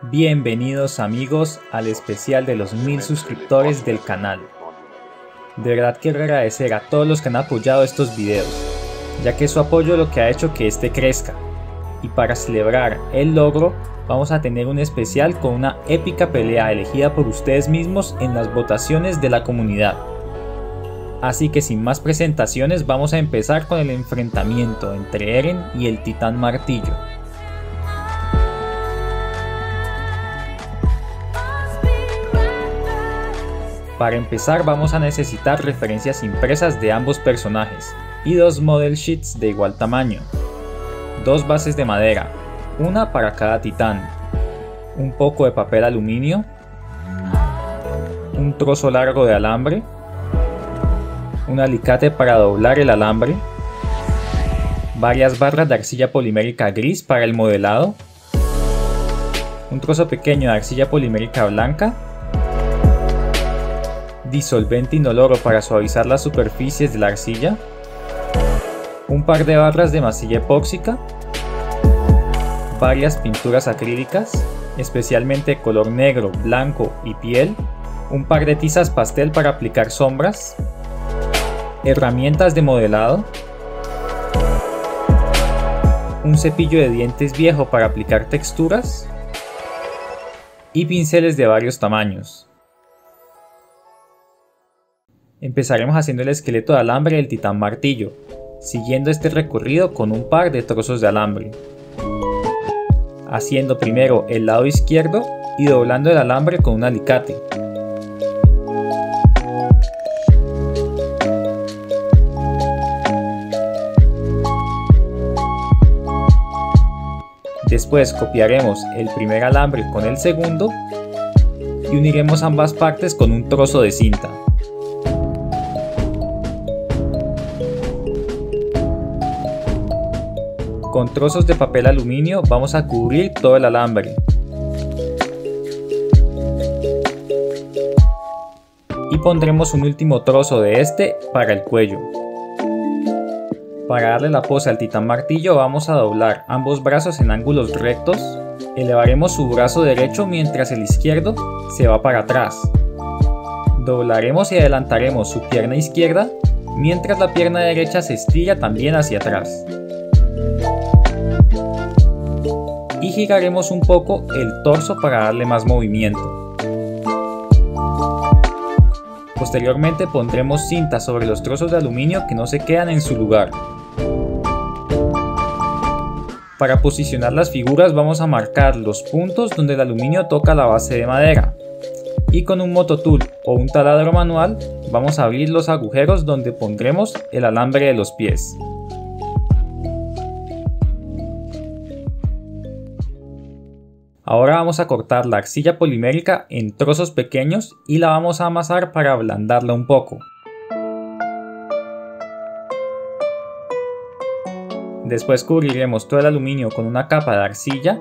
Bienvenidos amigos al especial de los 1000 suscriptores del canal. De verdad quiero agradecer a todos los que han apoyado estos videos, ya que su apoyo es lo que ha hecho que este crezca. Y para celebrar el logro, vamos a tener un especial con una épica pelea elegida por ustedes mismos en las votaciones de la comunidad. Así que sin más presentaciones vamos a empezar con el enfrentamiento entre Eren y el Titán Martillo. Para empezar vamos a necesitar referencias impresas de ambos personajes y dos model sheets de igual tamaño, dos bases de madera, una para cada titán, un poco de papel aluminio, un trozo largo de alambre, un alicate para doblar el alambre, varias barras de arcilla polimérica gris para el modelado, un trozo pequeño de arcilla polimérica blanca, disolvente inoloro para suavizar las superficies de la arcilla, un par de barras de masilla epóxica, varias pinturas acrílicas, especialmente color negro, blanco y piel, un par de tizas pastel para aplicar sombras, herramientas de modelado, un cepillo de dientes viejo para aplicar texturas y pinceles de varios tamaños. Empezaremos haciendo el esqueleto de alambre del Titán Martillo, siguiendo este recorrido con un par de trozos de alambre, haciendo primero el lado izquierdo y doblando el alambre con un alicate. Después copiaremos el primer alambre con el segundo y uniremos ambas partes con un trozo de cinta. Con trozos de papel aluminio vamos a cubrir todo el alambre. Y pondremos un último trozo de este para el cuello. Para darle la pose al Titán Martillo vamos a doblar ambos brazos en ángulos rectos. Elevaremos su brazo derecho mientras el izquierdo se va para atrás. Doblaremos y adelantaremos su pierna izquierda mientras la pierna derecha se estira también hacia atrás. Y giraremos un poco el torso para darle más movimiento. Posteriormente pondremos cinta sobre los trozos de aluminio que no se quedan en su lugar. Para posicionar las figuras vamos a marcar los puntos donde el aluminio toca la base de madera. Y con un mototool o un taladro manual vamos a abrir los agujeros donde pondremos el alambre de los pies. Ahora vamos a cortar la arcilla polimérica en trozos pequeños y la vamos a amasar para ablandarla un poco. Después cubriremos todo el aluminio con una capa de arcilla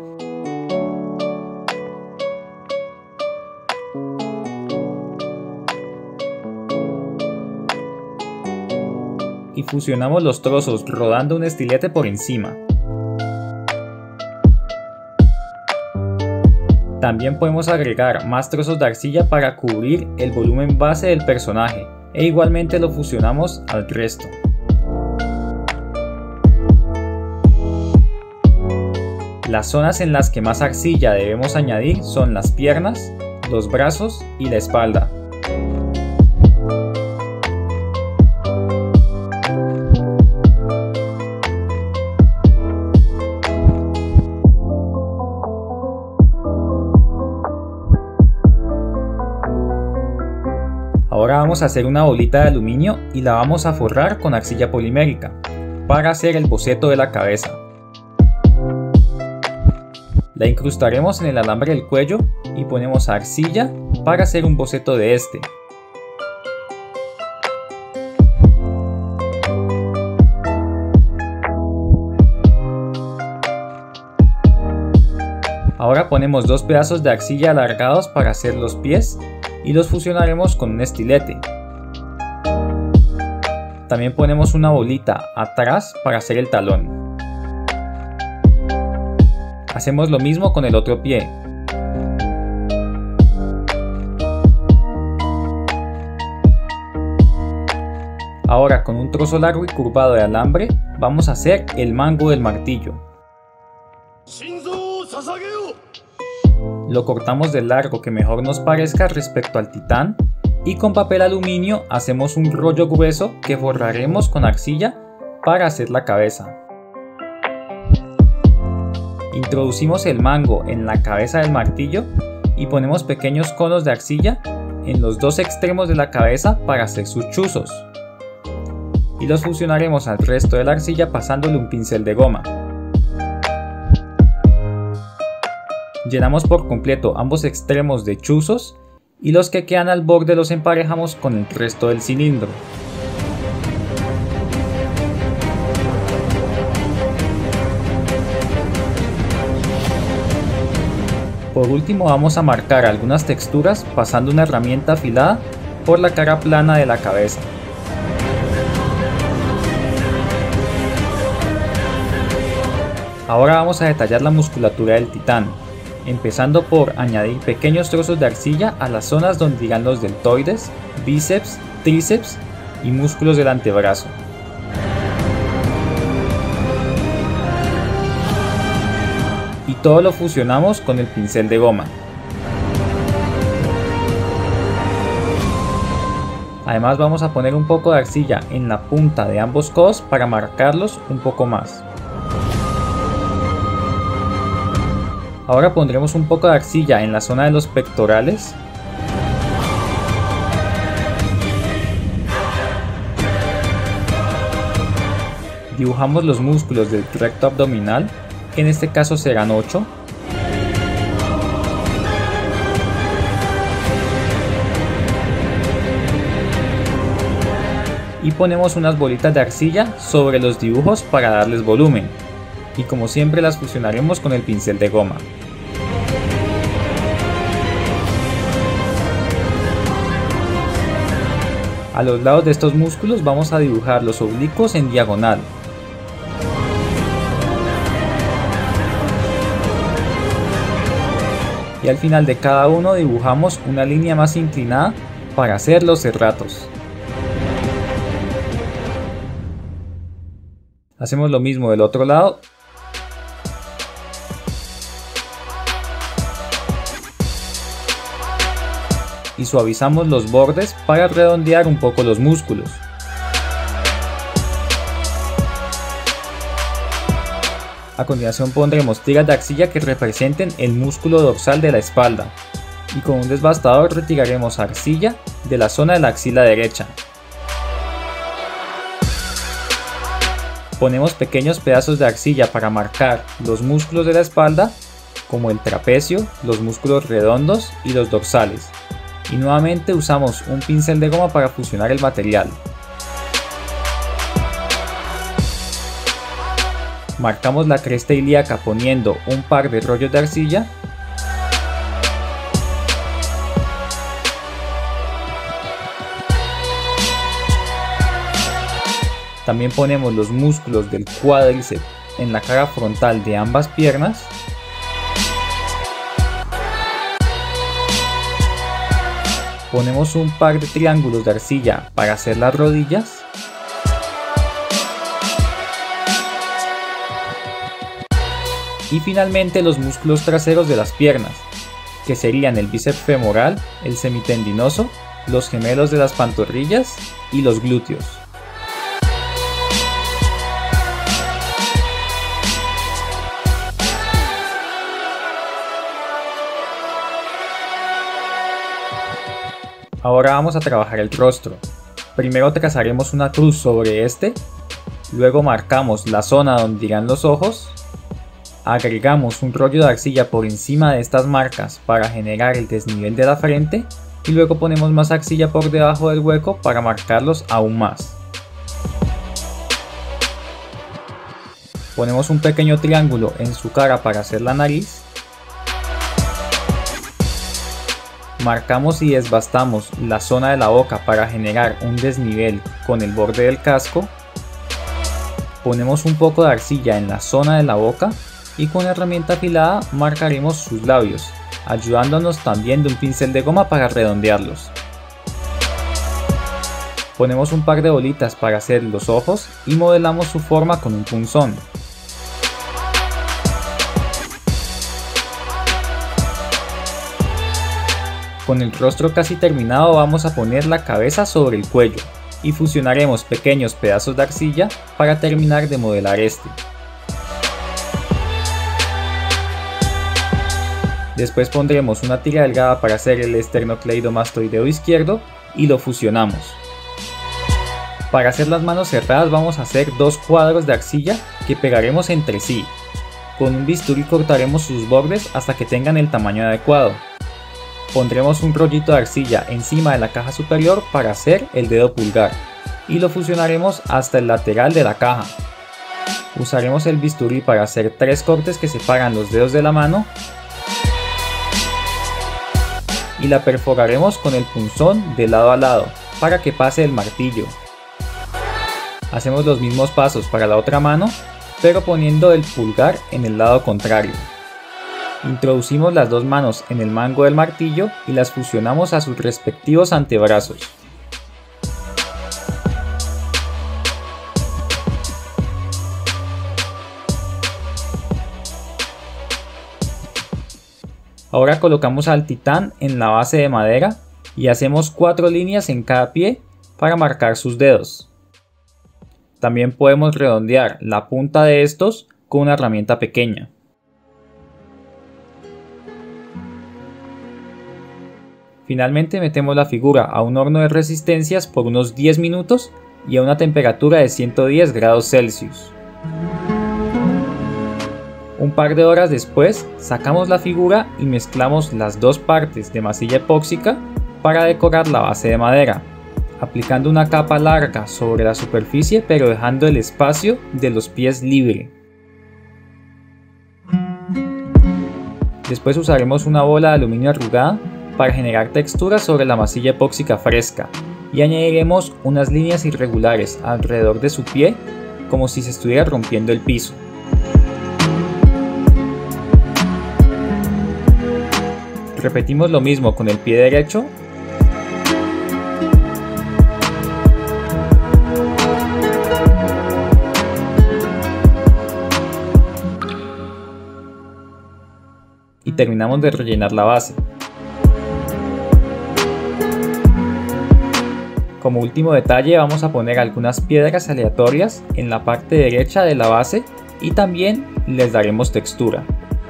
y fusionamos los trozos rodando un estilete por encima. También podemos agregar más trozos de arcilla para cubrir el volumen base del personaje e igualmente lo fusionamos al resto. Las zonas en las que más arcilla debemos añadir son las piernas, los brazos y la espalda. Ahora vamos a hacer una bolita de aluminio y la vamos a forrar con arcilla polimérica para hacer el boceto de la cabeza. La incrustaremos en el alambre del cuello y ponemos arcilla para hacer un boceto de este. Ahora ponemos dos pedazos de arcilla alargados para hacer los pies y los fusionaremos con un estilete. También ponemos una bolita atrás para hacer el talón. Hacemos lo mismo con el otro pie. Ahora con un trozo largo y curvado de alambre vamos a hacer el mango del martillo. Lo cortamos del largo que mejor nos parezca respecto al titán y con papel aluminio hacemos un rollo grueso que forraremos con arcilla para hacer la cabeza. Introducimos el mango en la cabeza del martillo y ponemos pequeños conos de arcilla en los dos extremos de la cabeza para hacer sus chuzos. Y los fusionaremos al resto de la arcilla pasándole un pincel de goma. Llenamos por completo ambos extremos de chuzos y los que quedan al borde los emparejamos con el resto del cilindro. Por último vamos a marcar algunas texturas pasando una herramienta afilada por la cara plana de la cabeza. Ahora vamos a detallar la musculatura del titán, empezando por añadir pequeños trozos de arcilla a las zonas donde irán los deltoides, bíceps, tríceps y músculos del antebrazo. Y todo lo fusionamos con el pincel de goma. Además vamos a poner un poco de arcilla en la punta de ambos codos para marcarlos un poco más. Ahora pondremos un poco de arcilla en la zona de los pectorales. Dibujamos los músculos del recto abdominal, que en este caso serán 8. Y ponemos unas bolitas de arcilla sobre los dibujos para darles volumen. Y como siempre las fusionaremos con el pincel de goma. A los lados de estos músculos vamos a dibujar los oblicuos en diagonal. Y al final de cada uno dibujamos una línea más inclinada para hacer los serratos. Hacemos lo mismo del otro lado. Y suavizamos los bordes para redondear un poco los músculos. A continuación pondremos tiras de arcilla que representen el músculo dorsal de la espalda y con un desbastador retiraremos arcilla de la zona de la axila derecha. Ponemos pequeños pedazos de arcilla para marcar los músculos de la espalda como el trapecio, los músculos redondos y los dorsales. Y nuevamente usamos un pincel de goma para fusionar el material. Marcamos la cresta ilíaca poniendo un par de rollos de arcilla. También ponemos los músculos del cuádriceps en la cara frontal de ambas piernas. Ponemos un par de triángulos de arcilla para hacer las rodillas. Y finalmente los músculos traseros de las piernas, que serían el bíceps femoral, el semitendinoso, los gemelos de las pantorrillas y los glúteos. Ahora vamos a trabajar el rostro. Primero trazaremos una cruz sobre este, luego marcamos la zona donde irán los ojos, agregamos un rollo de arcilla por encima de estas marcas para generar el desnivel de la frente y luego ponemos más arcilla por debajo del hueco para marcarlos aún más. Ponemos un pequeño triángulo en su cara para hacer la nariz. Marcamos y desbastamos la zona de la boca para generar un desnivel con el borde del casco. Ponemos un poco de arcilla en la zona de la boca y con la herramienta afilada marcaremos sus labios, ayudándonos también de un pincel de goma para redondearlos. Ponemos un par de bolitas para hacer los ojos y modelamos su forma con un punzón. Con el rostro casi terminado vamos a poner la cabeza sobre el cuello y fusionaremos pequeños pedazos de arcilla para terminar de modelar este. Después pondremos una tira delgada para hacer el esternocleidomastoideo izquierdo y lo fusionamos. Para hacer las manos cerradas vamos a hacer dos cuadros de arcilla que pegaremos entre sí. Con un bisturí cortaremos sus bordes hasta que tengan el tamaño adecuado. Pondremos un rollito de arcilla encima de la caja superior para hacer el dedo pulgar y lo fusionaremos hasta el lateral de la caja. Usaremos el bisturí para hacer tres cortes que separan los dedos de la mano y la perforaremos con el punzón de lado a lado para que pase el martillo. Hacemos los mismos pasos para la otra mano, pero poniendo el pulgar en el lado contrario. Introducimos las dos manos en el mango del martillo y las fusionamos a sus respectivos antebrazos. Ahora colocamos al titán en la base de madera y hacemos 4 líneas en cada pie para marcar sus dedos. También podemos redondear la punta de estos con una herramienta pequeña. Finalmente metemos la figura a un horno de resistencias por unos 10 minutos y a una temperatura de 110 grados Celsius. Un par de horas después sacamos la figura y mezclamos las dos partes de masilla epóxica para decorar la base de madera, aplicando una capa larga sobre la superficie pero dejando el espacio de los pies libre. Después usaremos una bola de aluminio arrugada para generar textura sobre la masilla epóxica fresca y añadiremos unas líneas irregulares alrededor de su pie como si se estuviera rompiendo el piso. Repetimos lo mismo con el pie derecho y terminamos de rellenar la base. Como último detalle vamos a poner algunas piedras aleatorias en la parte derecha de la base y también les daremos textura.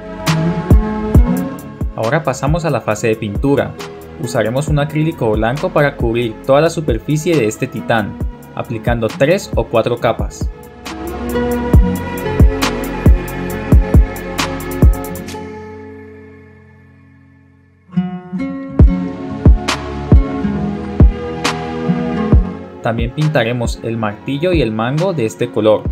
Ahora pasamos a la fase de pintura. Usaremos un acrílico blanco para cubrir toda la superficie de este titán, aplicando 3 o 4 capas. También pintaremos el martillo y el mango de este color.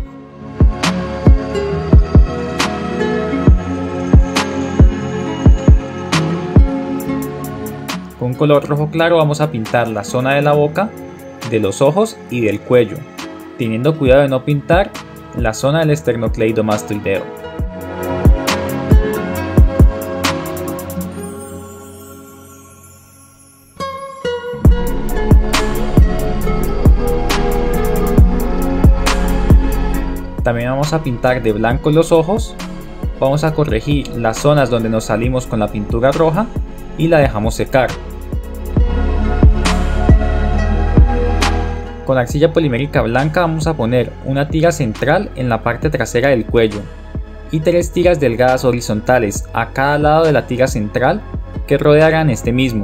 Con un color rojo claro vamos a pintar la zona de la boca, de los ojos y del cuello, teniendo cuidado de no pintar la zona del esternocleidomastoideo. También vamos a pintar de blanco los ojos, vamos a corregir las zonas donde nos salimos con la pintura roja y la dejamos secar. Con arcilla polimérica blanca vamos a poner una tira central en la parte trasera del cuello y 3 tiras delgadas horizontales a cada lado de la tira central que rodearán este mismo.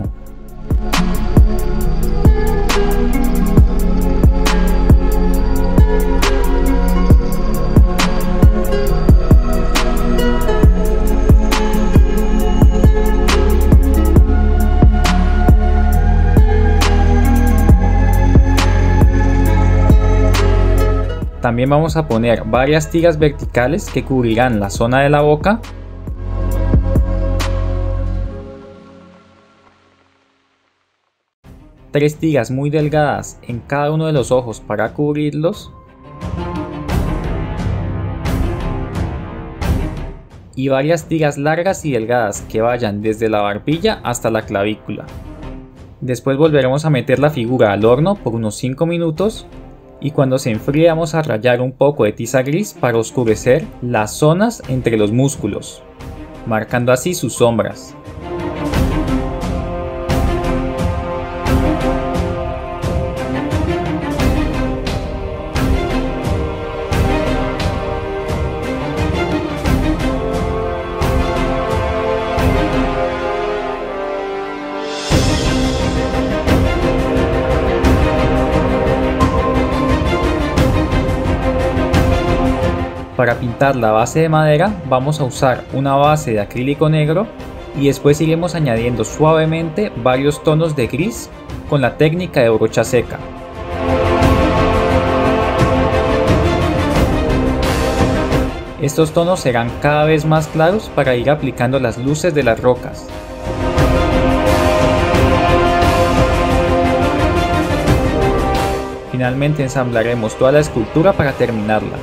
También vamos a poner varias tiras verticales que cubrirán la zona de la boca, tres tiras muy delgadas en cada uno de los ojos para cubrirlos y varias tiras largas y delgadas que vayan desde la barbilla hasta la clavícula. Después volveremos a meter la figura al horno por unos 5 minutos y cuando se enfríe vamos a rallar un poco de tiza gris para oscurecer las zonas entre los músculos, marcando así sus sombras. Para pintar la base de madera vamos a usar una base de acrílico negro y después iremos añadiendo suavemente varios tonos de gris con la técnica de brocha seca. Estos tonos serán cada vez más claros para ir aplicando las luces de las rocas. Finalmente ensamblaremos toda la escultura para terminarla.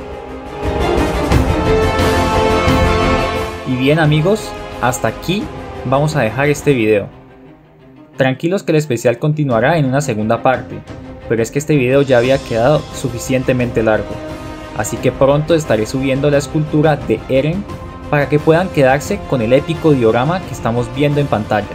Y bien amigos, hasta aquí vamos a dejar este video. Tranquilos que el especial continuará en una segunda parte, pero es que este video ya había quedado suficientemente largo. Así que pronto estaré subiendo la escultura de Eren para que puedan quedarse con el épico diorama que estamos viendo en pantalla.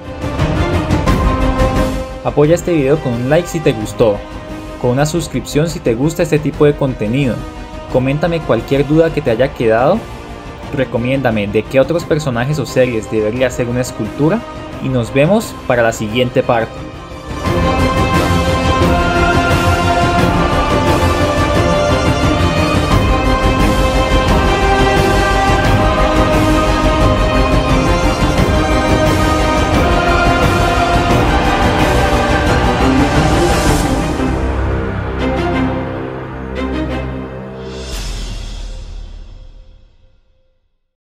Apoya este video con un like si te gustó, con una suscripción si te gusta este tipo de contenido, coméntame cualquier duda que te haya quedado, recomiéndame de qué otros personajes o series debería hacer una escultura y nos vemos para la siguiente parte.